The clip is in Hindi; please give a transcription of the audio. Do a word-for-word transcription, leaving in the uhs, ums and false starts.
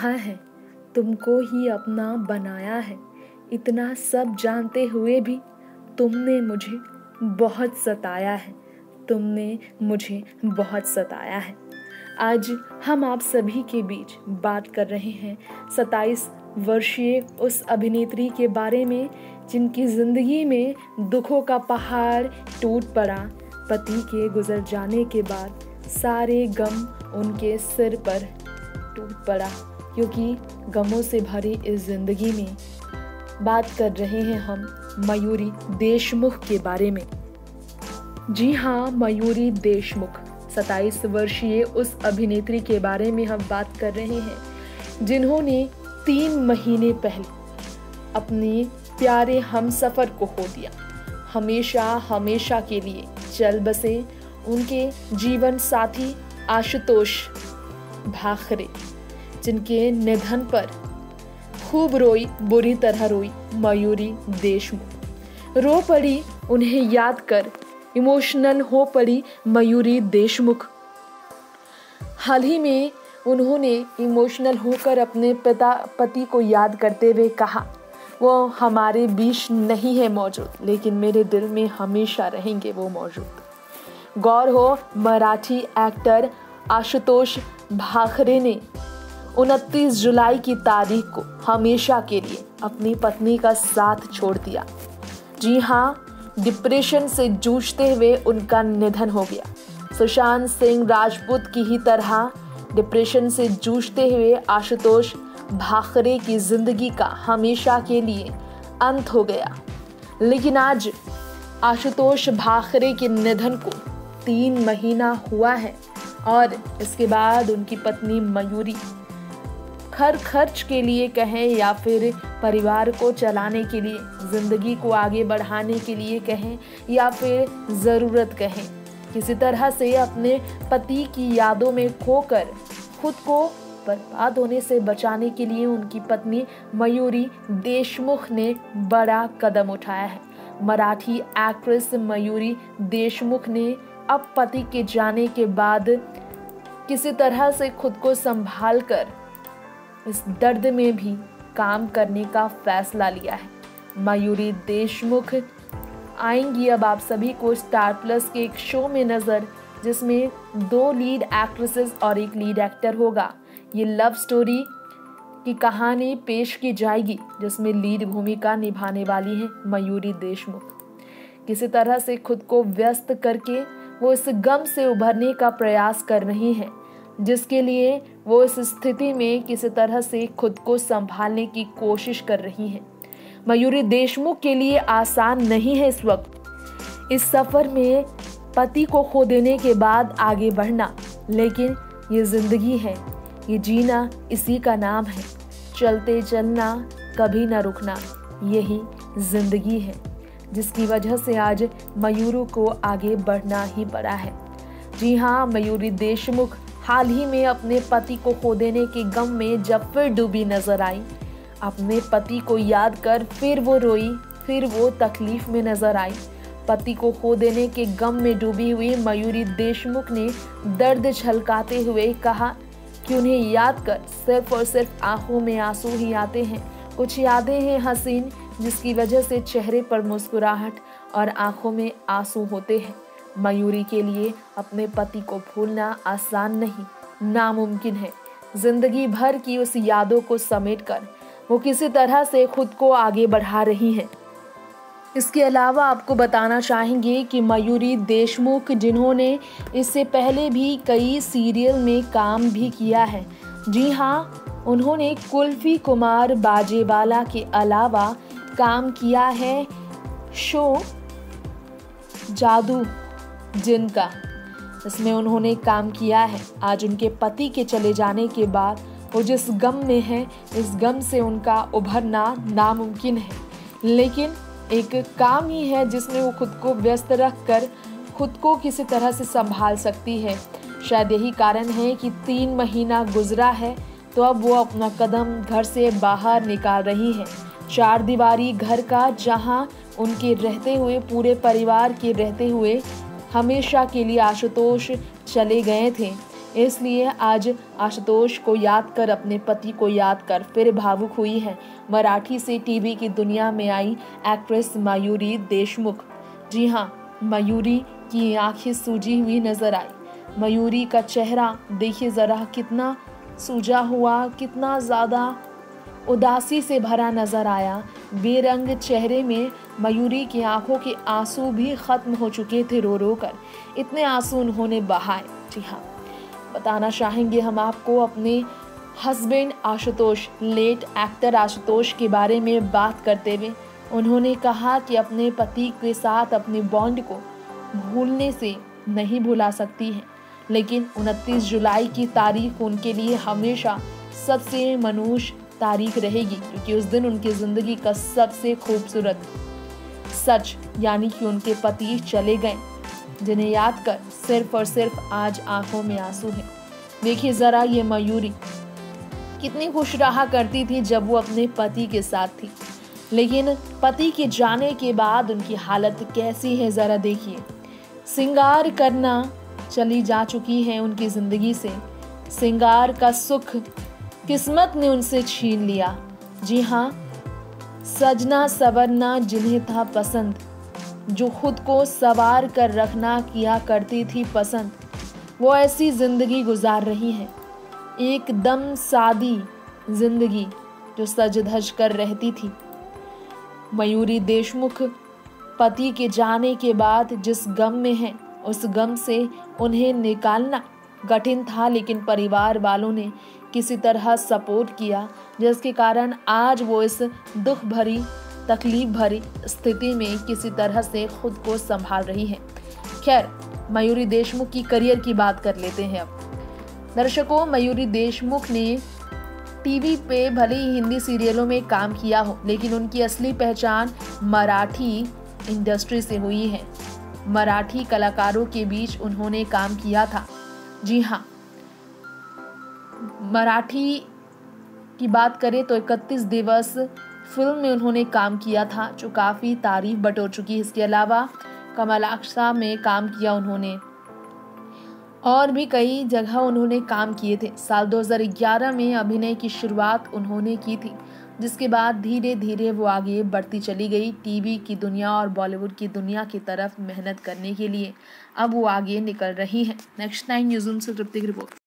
चाहा है, तुमको ही अपना बनाया है। इतना सब जानते हुए भी तुमने मुझे बहुत सताया है, तुमने मुझे बहुत सताया है। आज हम आप सभी के बीच बात कर रहे हैं सत्ताईस वर्षीय उस अभिनेत्री के बारे में जिनकी ज़िंदगी में दुखों का पहाड़ टूट पड़ा। पति के गुजर जाने के बाद सारे गम उनके सिर पर टूट पड़ा, क्योंकि गमों से भरी इस ज़िंदगी में बात कर रहे हैं हम मयूरी देशमुख के बारे में। जी हाँ, मयूरी देशमुख सत्ताईस वर्षीय उस अभिनेत्री के बारे में हम बात कर रहे हैं जिन्होंने तीन महीने पहले अपने प्यारे हमसफ़र को खो दिया। हमेशा हमेशा के लिए चल बसे उनके जीवन साथी आशुतोष भाखरे, जिनके निधन पर खूब रोई, बुरी तरह रोई मयूरी देशमुख। रो पड़ी, उन्हें याद कर इमोशनल हो पड़ी मयूरी देशमुख। हाल ही में उन्होंने इमोशनल होकर अपने पिता पति को याद करते हुए कहा, वो हमारे बीच नहीं है मौजूद, लेकिन मेरे दिल में हमेशा रहेंगे वो मौजूद। गौर हो, मराठी एक्टर आशुतोष भाखरे ने उनतीस जुलाई की तारीख को हमेशा के लिए अपनी पत्नी का साथ छोड़ दिया। जी हाँ, डिप्रेशन से जूझते हुए उनका निधन हो गया। सुशांत सिंह राजपूत की ही तरह डिप्रेशन से जूझते हुए आशुतोष भाखरे की जिंदगी का हमेशा के लिए अंत हो गया। लेकिन आज आशुतोष भाखरे के निधन को तीन महीना हुआ है और इसके बाद उनकी पत्नी मयूरी घर खर्च के लिए कहें या फिर परिवार को चलाने के लिए, ज़िंदगी को आगे बढ़ाने के लिए कहें या फिर ज़रूरत कहें, किसी तरह से अपने पति की यादों में खोकर खुद को बर्बाद होने से बचाने के लिए उनकी पत्नी मयूरी देशमुख ने बड़ा कदम उठाया है। मराठी एक्ट्रेस मयूरी देशमुख ने अब पति के जाने के बाद किसी तरह से खुद को संभाल कर इस दर्द में भी काम करने का फैसला लिया है। मयूरी देशमुख आएंगी अब आप सभी को स्टार प्लस के एक शो में नज़र, जिसमें दो लीड एक्ट्रेसेस और एक लीड एक्टर होगा। ये लव स्टोरी की कहानी पेश की जाएगी, जिसमें लीड भूमिका निभाने वाली है मयूरी देशमुख। किसी तरह से खुद को व्यस्त करके वो इस गम से उभरने का प्रयास कर रही हैं, जिसके लिए वो इस स्थिति में किसी तरह से खुद को संभालने की कोशिश कर रही हैं। मयूरी देशमुख के लिए आसान नहीं है इस वक्त इस सफ़र में पति को खो देने के बाद आगे बढ़ना, लेकिन ये ज़िंदगी है, ये जीना इसी का नाम है। चलते चलना, कभी ना रुकना, यही ज़िंदगी है, जिसकी वजह से आज मयूरी को आगे बढ़ना ही पड़ा है। जी हाँ, मयूरी देशमुख हाल ही में अपने पति को खो देने के गम में जब फिर डूबी नजर आई। अपने पति को याद कर फिर वो रोई, फिर वो तकलीफ में नजर आई। पति को खो देने के गम में डूबी हुई मयूरी देशमुख ने दर्द झलकाते हुए कहा कि उन्हें याद कर सिर्फ और सिर्फ आंखों में आंसू ही आते हैं। कुछ यादें हैं हसीन, जिसकी वजह से चेहरे पर मुस्कुराहट और आंखों में आंसू होते हैं। मयूरी के लिए अपने पति को भूलना आसान नहीं, नामुमकिन है। जिंदगी भर की उस यादों को समेटकर वो किसी तरह से खुद को आगे बढ़ा रही हैं। इसके अलावा आपको बताना चाहेंगे कि मयूरी देशमुख, जिन्होंने इससे पहले भी कई सीरियल में काम भी किया है। जी हाँ, उन्होंने कुल्फी कुमार बाजेवाला के अलावा काम किया है शो जादू जिनका, इसमें उन्होंने काम किया है। आज उनके पति के चले जाने के बाद वो जिस गम में है, इस गम से उनका उभरना नामुमकिन है, लेकिन एक काम ही है जिसमें वो खुद को व्यस्त रख कर खुद को किसी तरह से संभाल सकती है। शायद यही कारण है कि तीन महीना गुजरा है तो अब वो अपना कदम घर से बाहर निकाल रही है। चार दीवारी घर का, जहां उनके रहते हुए, पूरे परिवार के रहते हुए हमेशा के लिए आशुतोष चले गए थे, इसलिए आज आशुतोष को याद कर, अपने पति को याद कर फिर भावुक हुई है मराठी से टीवी की दुनिया में आई एक्ट्रेस मयूरी देशमुख। जी हाँ, मयूरी की आंखें सूजी हुई नजर आई। मयूरी का चेहरा देखिए जरा, कितना सूजा हुआ, कितना ज़्यादा उदासी से भरा नजर आया। बेरंग चेहरे में मयूरी की आंखों के आंसू भी खत्म हो चुके थे रो रो कर, इतने आंसू उन्होंने बहाए। जी हाँ, बताना चाहेंगे हम आपको अपने husband Ashutosh, late actor Ashutosh के बारे में बात करते हुए। उन्होंने कहा कि अपने पति के साथ अपने बॉन्ड को भूलने से नहीं भुला सकती है, लेकिन उनतीस जुलाई की तारीख उनके लिए हमेशा सबसे मनहूस तारीख रहेगी, क्योंकि उस दिन उनकी ज़िंदगी का सबसे खूबसूरत सच यानी कि उनके पति चले गए, जिन्हें याद कर सिर्फ और सिर्फ आज आंखों में आंसू हैं। देखिए ज़रा, ये मयूरी कितनी खुश रहा करती थी जब वो अपने पति के साथ थी, लेकिन पति के जाने के बाद उनकी हालत कैसी है ज़रा देखिए। श्रृंगार करना चली जा चुकी है उनकी ज़िंदगी से, श्रृंगार का सुख किस्मत ने उनसे छीन लिया। जी हाँ, सजना सवरना जिन्हें था पसंद, जो खुद को सवार कर रखना किया करती थी पसंद, वो ऐसी जिंदगी गुजार रही है, एकदम सादी जिंदगी जो सज धज कर रहती थी। मयूरी देशमुख पति के जाने के बाद जिस गम में है, उस गम से उन्हें निकालना कठिन था, लेकिन परिवार वालों ने किसी तरह सपोर्ट किया, जिसके कारण आज वो इस दुख भरी, तकलीफ भरी स्थिति में किसी तरह से खुद को संभाल रही है। खैर, मयूरी देशमुख की करियर की बात कर लेते हैं अब। दर्शकों, मयूरी देशमुख ने टीवी पे भले ही हिंदी सीरियलों में काम किया हो, लेकिन उनकी असली पहचान मराठी इंडस्ट्री से हुई है। मराठी कलाकारों के बीच उन्होंने काम किया था। जी हाँ, मराठी की बात करें तो इकतीस दिवस फिल्म में उन्होंने काम किया था, जो काफ़ी तारीफ बटोर चुकी है। इसके अलावा कमलाक्षा में काम किया उन्होंने, और भी कई जगह उन्होंने काम किए थे। साल दो हज़ार ग्यारह में अभिनय की शुरुआत उन्होंने की थी, जिसके बाद धीरे धीरे वो आगे बढ़ती चली गई टीवी की दुनिया और बॉलीवुड की दुनिया की तरफ मेहनत करने के लिए। अब वो आगे निकल रही है। नेक्स्ट नाइन न्यूज़ से तृप्ति की रिपोर्ट।